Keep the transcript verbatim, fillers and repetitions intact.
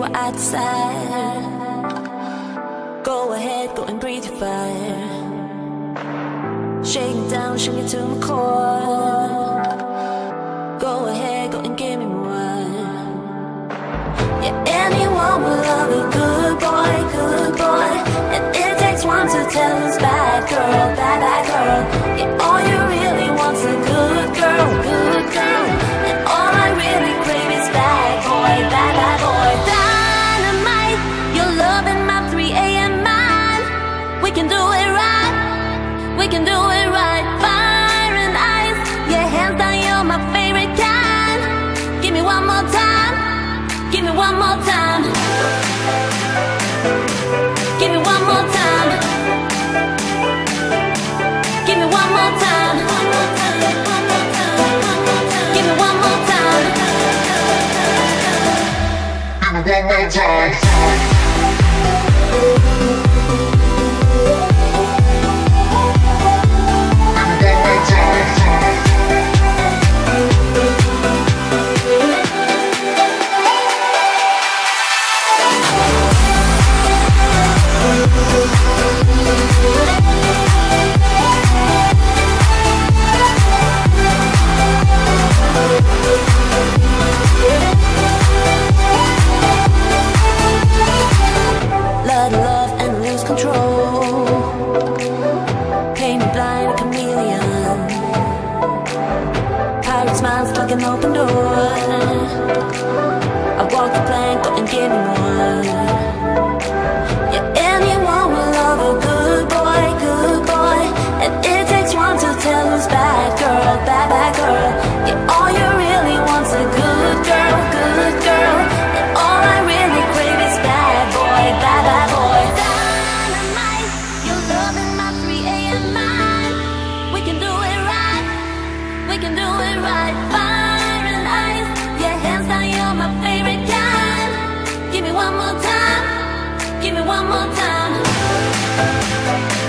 what I desire. Go ahead, go and breathe your fire. Shake me down, shake me to my core. Go ahead, go and give me more. Yeah, anyone will love a good boy, good boy. And it takes one to tell us bad girl, bad, bad girl. Yeah, all you really want's a good girl, good girl. And all I really crave is bad boy, bad, bad boy. Dynamite, you're loving my three A M mind. We can do it right, we can do it right. Fire and ice, yeah, hands down, you're my favorite kind. Give me one more time, give me one more time. Give me one more time. Give me one more time. Give me one more time. Give me one more time. Let love and lose control. Paint me blind, a chameleon. Pirate smiles like an open door. I walk the plank, go and give me more. Yeah, anyone will love a good boy, good boy. And it takes one to tell who's bad girl, bad, bad girl. Yeah, all you really want's a good girl, good girl. And all I really crave is bad boy, bad, bad boy. Dynamite, you're loving my three A M mind. We can do it right, we can do it right. Fire and ice, yeah, hands down, you're my favorite kind. Give me one more time, give me one more time.